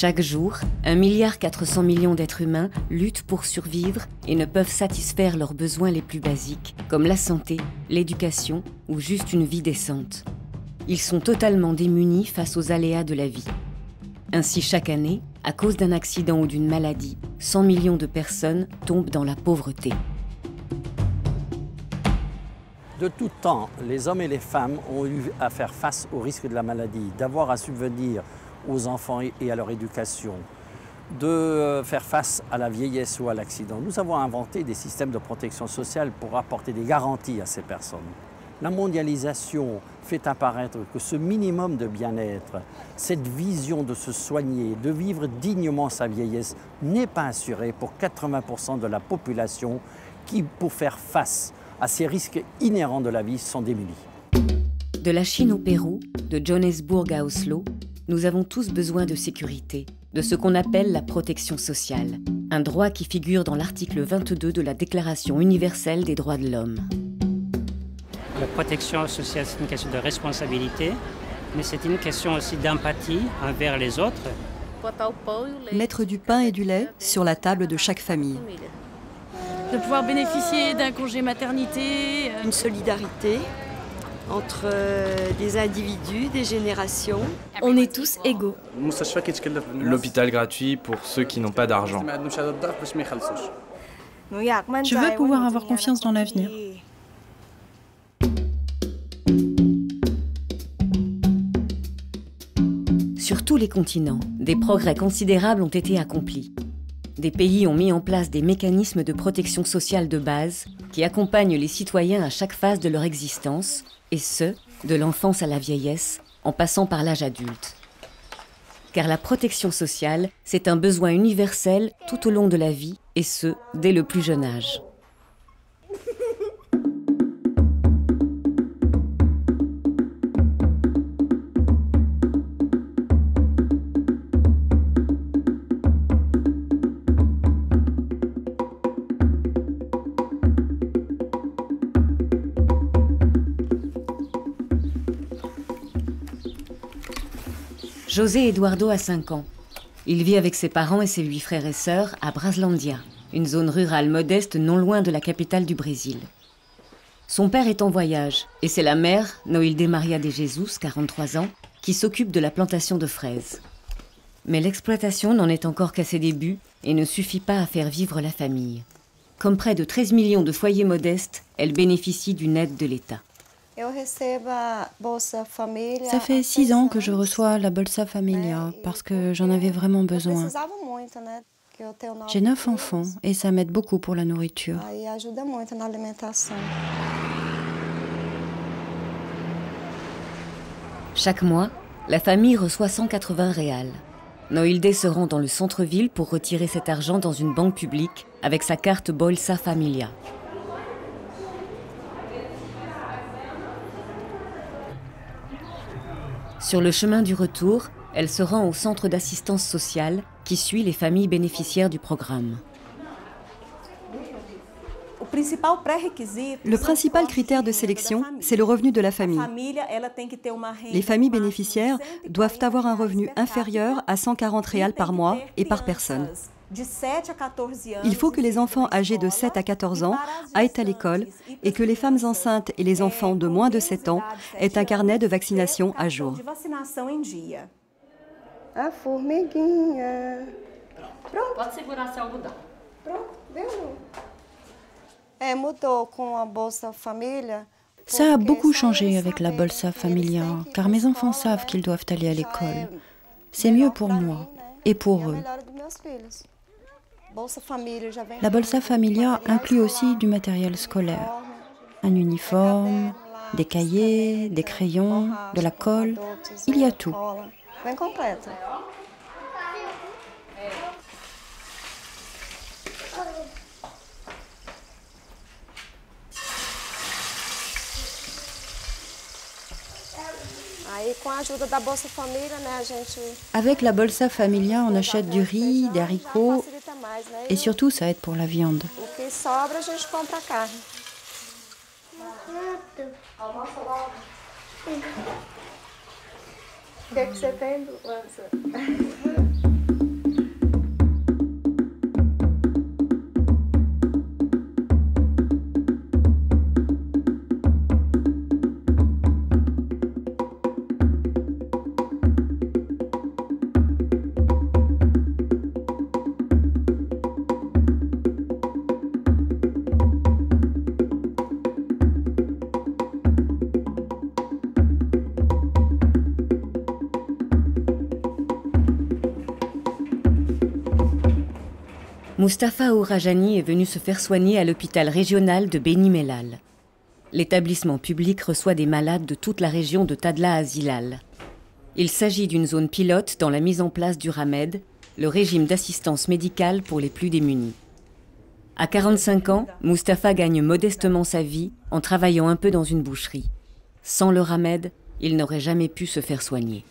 Chaque jour, 1,4 milliard d'êtres humains luttent pour survivre et ne peuvent satisfaire leurs besoins les plus basiques, comme la santé, l'éducation ou juste une vie décente. Ils sont totalement démunis face aux aléas de la vie. Ainsi, chaque année, à cause d'un accident ou d'une maladie, 100 millions de personnes tombent dans la pauvreté. De tout temps, les hommes et les femmes ont eu à faire face au risque de la maladie, d'avoir à subvenir aux enfants et à leur éducation, de faire face à la vieillesse ou à l'accident. Nous avons inventé des systèmes de protection sociale pour apporter des garanties à ces personnes. La mondialisation fait apparaître que ce minimum de bien-être, cette vision de se soigner, de vivre dignement sa vieillesse, n'est pas assurée pour 80% de la population qui, pour faire face à ces risques inhérents de la vie, sont démunis. De la Chine au Pérou, de Johannesburg à Oslo, nous avons tous besoin de sécurité, de ce qu'on appelle la protection sociale, un droit qui figure dans l'article 22 de la Déclaration universelle des droits de l'homme. La protection sociale, c'est une question de responsabilité, mais c'est une question aussi d'empathie envers les autres. Mettre du pain et du lait sur la table de chaque famille. De pouvoir bénéficier d'un congé maternité. Une solidarité entre des individus, des générations. On est tous égaux. L'hôpital gratuit pour ceux qui n'ont pas d'argent. Je veux pouvoir avoir confiance dans l'avenir. Sur tous les continents, des progrès considérables ont été accomplis. Des pays ont mis en place des mécanismes de protection sociale de base qui accompagnent les citoyens à chaque phase de leur existence, et ce, de l'enfance à la vieillesse, en passant par l'âge adulte. Car la protection sociale, c'est un besoin universel tout au long de la vie, et ce, dès le plus jeune âge. José Eduardo a 5 ans. Il vit avec ses parents et ses 8 frères et sœurs à Braslandia, une zone rurale modeste non loin de la capitale du Brésil. Son père est en voyage et c'est la mère, Noilde Maria de Jesus, 43 ans, qui s'occupe de la plantation de fraises. Mais l'exploitation n'en est encore qu'à ses débuts et ne suffit pas à faire vivre la famille. Comme près de 13 millions de foyers modestes, elle bénéficie d'une aide de l'État. Ça fait 6 ans que je reçois la Bolsa Familia parce que j'en avais vraiment besoin. J'ai 9 enfants et ça m'aide beaucoup pour la nourriture. Chaque mois, la famille reçoit 180 réals. Noilde se rend dans le centre-ville pour retirer cet argent dans une banque publique avec sa carte Bolsa Familia. Sur le chemin du retour, elle se rend au centre d'assistance sociale qui suit les familles bénéficiaires du programme. Le principal critère de sélection, c'est le revenu de la famille. Les familles bénéficiaires doivent avoir un revenu inférieur à 140 réals par mois et par personne. Il faut que les enfants âgés de 7 à 14 ans aillent à l'école et que les femmes enceintes et les enfants de moins de 7 ans aient un carnet de vaccination à jour. Ça a beaucoup changé avec la Bolsa Familia, car mes enfants savent qu'ils doivent aller à l'école. C'est mieux pour moi et pour eux. La Bolsa Familia inclut aussi du matériel scolaire, un uniforme, des cahiers, des crayons, de la colle, il y a tout. Avec la Bolsa Familia, on achète du riz, des haricots et surtout ça aide pour la viande. Mustafa Ourajani est venu se faire soigner à l'hôpital régional de Beni Mellal. L'établissement public reçoit des malades de toute la région de Tadla Azilal. Il s'agit d'une zone pilote dans la mise en place du RAMED, le régime d'assistance médicale pour les plus démunis. À 45 ans, Mustafa gagne modestement sa vie en travaillant un peu dans une boucherie. Sans le RAMED, il n'aurait jamais pu se faire soigner.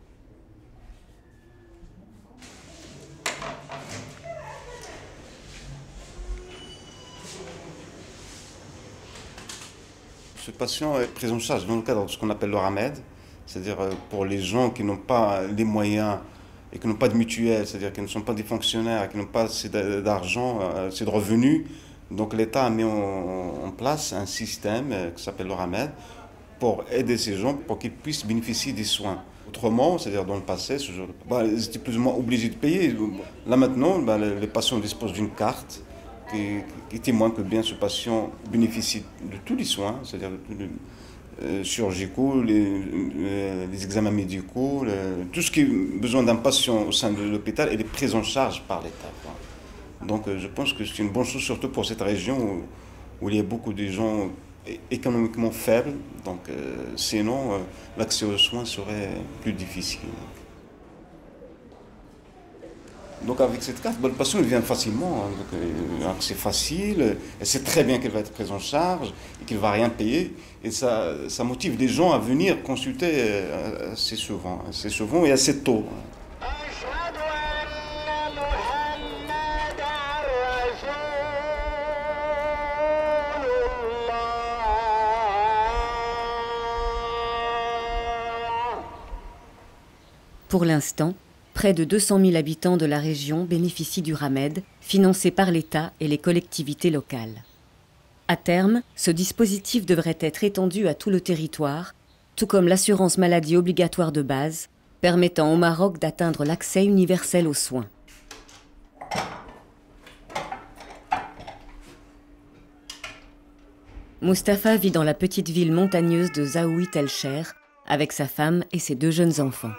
Ce patient est pris en charge dans le cadre de ce qu'on appelle le RAMED, c'est-à-dire pour les gens qui n'ont pas les moyens et qui n'ont pas de mutuelle, c'est-à-dire qui ne sont pas des fonctionnaires, qui n'ont pas assez d'argent, assez de revenus. Donc l'État a mis en place un système qui s'appelle le RAMED pour aider ces gens pour qu'ils puissent bénéficier des soins. Autrement, c'est-à-dire dans le passé, ils étaient plus ou moins obligés de payer. Là maintenant, les patients disposent d'une carte qui témoigne que bien ce patient bénéficie de tous les soins, c'est-à-dire chirurgicaux, les examens médicaux, tout ce qui est besoin d'un patient au sein de l'hôpital est pris en charge par l'État. Donc je pense que c'est une bonne chose, surtout pour cette région où il y a beaucoup de gens économiquement faibles. Donc sinon, l'accès aux soins serait plus difficile. Donc avec cette carte, le patient vient facilement, c'est facile, elle sait très bien qu'elle va être prise en charge et qu'il ne va rien payer. Et ça motive les gens à venir consulter assez souvent et assez tôt. Pour l'instant, près de 200 000 habitants de la région bénéficient du RAMED, financé par l'État et les collectivités locales. À terme, ce dispositif devrait être étendu à tout le territoire, tout comme l'assurance maladie obligatoire de base, permettant au Maroc d'atteindre l'accès universel aux soins. Mustafa vit dans la petite ville montagneuse de Zaouit el-Cher avec sa femme et ses 2 jeunes enfants.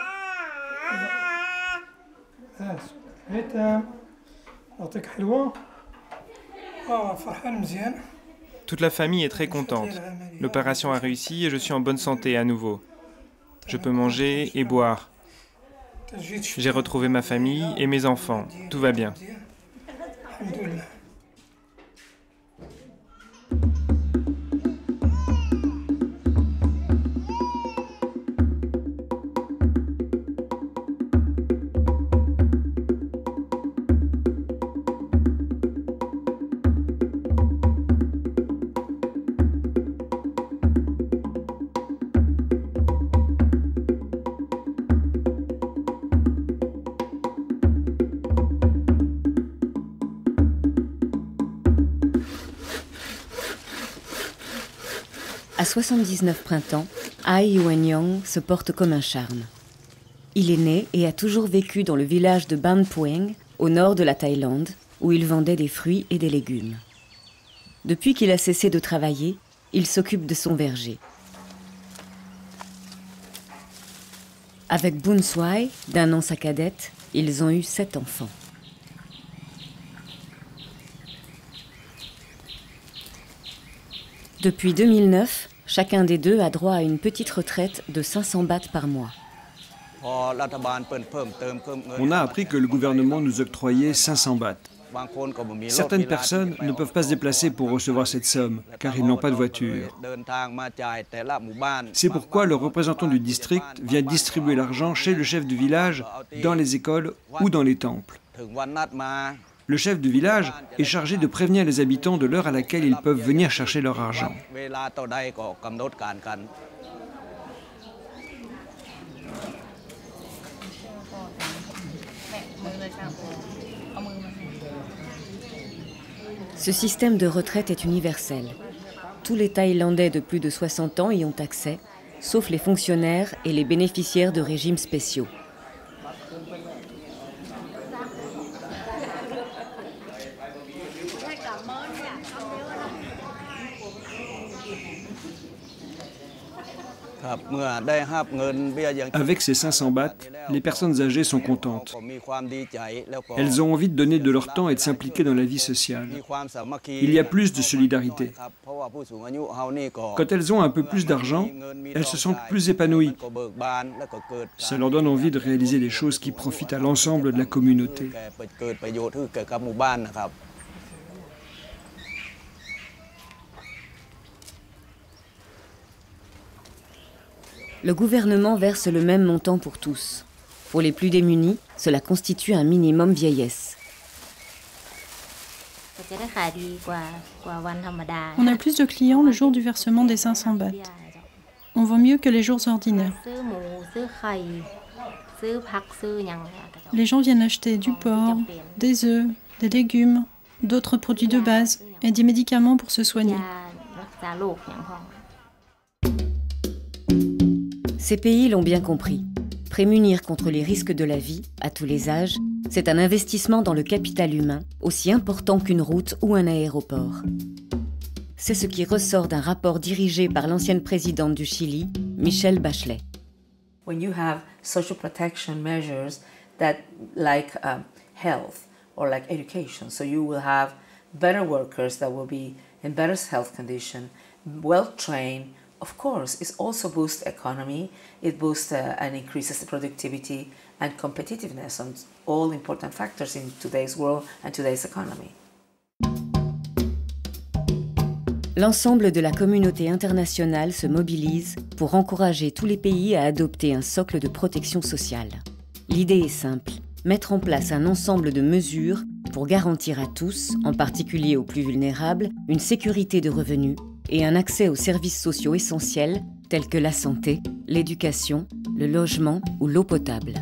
Toute la famille est très contente. L'opération a réussi et je suis en bonne santé à nouveau. Je peux manger et boire. J'ai retrouvé ma famille et mes enfants. Tout va bien. À 79 printemps, Ai Wengyong se porte comme un charme. Il est né et a toujours vécu dans le village de Ban Phueng, au nord de la Thaïlande, où il vendait des fruits et des légumes. Depuis qu'il a cessé de travailler, il s'occupe de son verger. Avec Boon Swai, d'1 an sa cadette, ils ont eu 7 enfants. Depuis 2009, chacun des 2 a droit à une petite retraite de 500 bahts par mois. On a appris que le gouvernement nous octroyait 500 bahts. Certaines personnes ne peuvent pas se déplacer pour recevoir cette somme, car ils n'ont pas de voiture. C'est pourquoi le représentant du district vient distribuer l'argent chez le chef du village, dans les écoles ou dans les temples. Le chef du village est chargé de prévenir les habitants de l'heure à laquelle ils peuvent venir chercher leur argent. Ce système de retraite est universel. Tous les Thaïlandais de plus de 60 ans y ont accès, sauf les fonctionnaires et les bénéficiaires de régimes spéciaux. Avec ces 500 bahts, les personnes âgées sont contentes. Elles ont envie de donner de leur temps et de s'impliquer dans la vie sociale. Il y a plus de solidarité. Quand elles ont un peu plus d'argent, elles se sentent plus épanouies. Ça leur donne envie de réaliser des choses qui profitent à l'ensemble de la communauté. Le gouvernement verse le même montant pour tous. Pour les plus démunis, cela constitue un minimum vieillesse. On a plus de clients le jour du versement des 500 bahts. On vend mieux que les jours ordinaires. Les gens viennent acheter du porc, des œufs, des légumes, d'autres produits de base et des médicaments pour se soigner. Ces pays l'ont bien compris. Prémunir contre les risques de la vie, à tous les âges, c'est un investissement dans le capital humain, aussi important qu'une route ou un aéroport. C'est ce qui ressort d'un rapport dirigé par l'ancienne présidente du Chili, Michelle Bachelet. When you have social protection measures that like health or like education, so you will have better workers that will be in better health condition, well trained. Of course, it also boosts economy, it boosts and increases the productivity and competitiveness on all important factors in today's world and today's economy. L'ensemble de la communauté internationale se mobilise pour encourager tous les pays à adopter un socle de protection sociale. L'idée est simple, mettre en place un ensemble de mesures pour garantir à tous, en particulier aux plus vulnérables, une sécurité de revenus et un accès aux services sociaux essentiels tels que la santé, l'éducation, le logement ou l'eau potable.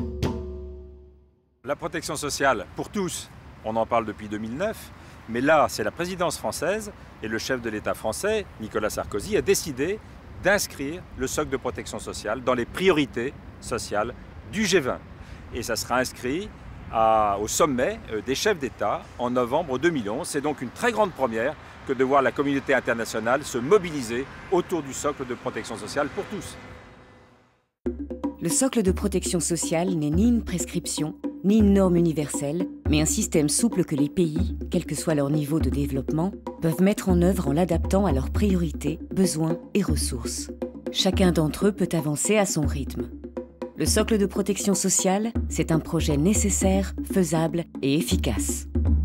La protection sociale pour tous, on en parle depuis 2009, mais là c'est la présidence française et le chef de l'État français, Nicolas Sarkozy, a décidé d'inscrire le socle de protection sociale dans les priorités sociales du G20. Et ça sera inscrit au sommet des chefs d'État en novembre 2011. C'est donc une très grande première que de voir la communauté internationale se mobiliser autour du socle de protection sociale pour tous. Le socle de protection sociale n'est ni une prescription, ni une norme universelle, mais un système souple que les pays, quel que soit leur niveau de développement, peuvent mettre en œuvre en l'adaptant à leurs priorités, besoins et ressources. Chacun d'entre eux peut avancer à son rythme. Le socle de protection sociale, c'est un projet nécessaire, faisable et efficace.